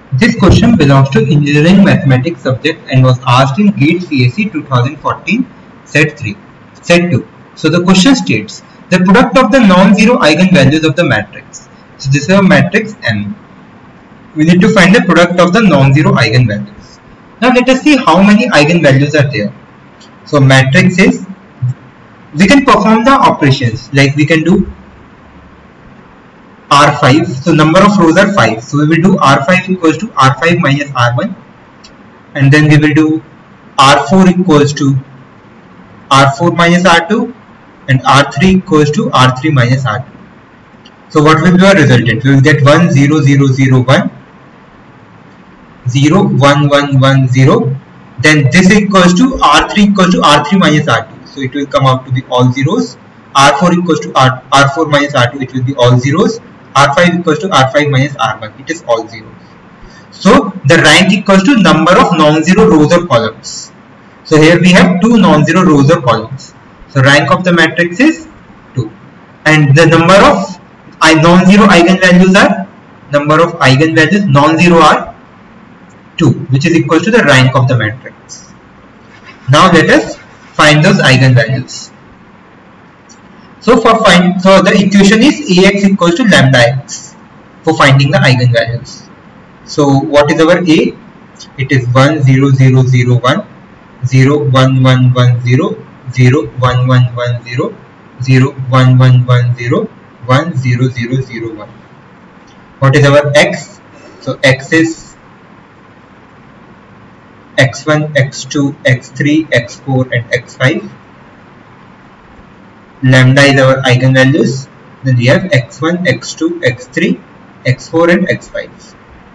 This question belongs to engineering mathematics subject and was asked in GATE CSE 2014 set 3 set 2. So the question states the product of the non-zero eigenvalues of the matrix. So this is a matrix M. We need to find the product of the non-zero eigenvalues. Now let us see how many eigenvalues are there. So matrix is, we can perform the operations like we can do R5, so number of rows are 5, so we will do R5 equals to R5 minus R1, and then we will do R4 equals to R4 minus R2, and R3 equals to R3 minus R2. So what will be our resultant? We will get 1 0 0 0 1 0 1 1 1 0. Then this equals to R3 equals to R3 minus R2, so it will come out to be all zeros. R4 equals to R4 minus R2, it will be all zeros. R5 equals to R5 minus R1, it is all zeros. So the rank equals to number of non-zero rows or columns. So here we have two non-zero rows or columns. So rank of the matrix is 2, and the number of non-zero eigenvalues are, number of eigenvalues non-zero are 2, which is equal to the rank of the matrix. Now let us find those eigenvalues. So the equation is Ax equals to lambda x for finding the eigenvalues. So what is our A? It is 1 0 0 0 1 0 1 1 1 0 0 1 1 1 0 0 1 1 1 0 1 0 0 0 1. What is our x? So x is x1, x2, x3, x4 and x5. Lambda is our eigenvalues. Then we have x1, x2, x3, x4 and x5.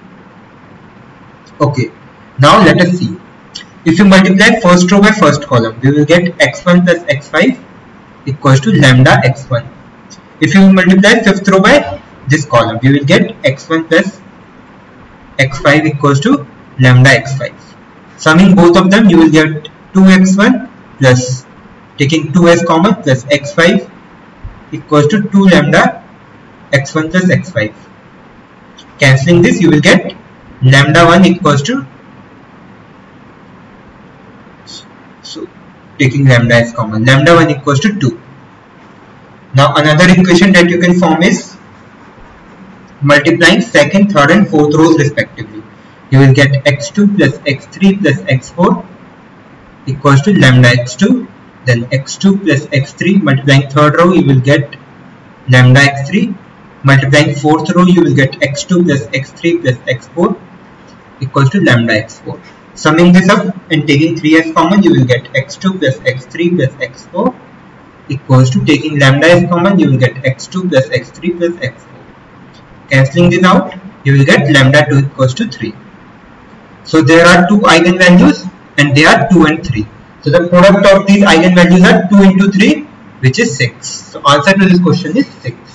Okay, now let us see. If you multiply first row by first column, we will get x1 plus x5 equals to lambda x1. If you multiply fifth row by this column, we will get x1 plus x5 equals to lambda x5. Summing both of them, you will get 2x1 plus, taking 2 as common, plus x5 equals to 2 lambda x1 plus x5. Cancelling this, you will get lambda 1 equals to, so taking lambda as common, lambda 1 equals to 2. Now another equation that you can form is multiplying second, third and fourth rows respectively. You will get x2 plus x3 plus x4 equals to lambda x2. Then x2 plus x3, multiplying third row, you will get lambda x3. Multiplying fourth row, you will get x2 plus x3 plus x4 equals to lambda x4. Summing this up and taking 3 as common, you will get x2 plus x3 plus x4 equals to, taking lambda as common, you will get x2 plus x3 plus x4. Cancelling this out, you will get lambda 2 equals to 3. So there are two eigenvalues and they are 2 and 3. So the product of these eigenvalues are 2 into 3, which is 6. So answer to this question is 6.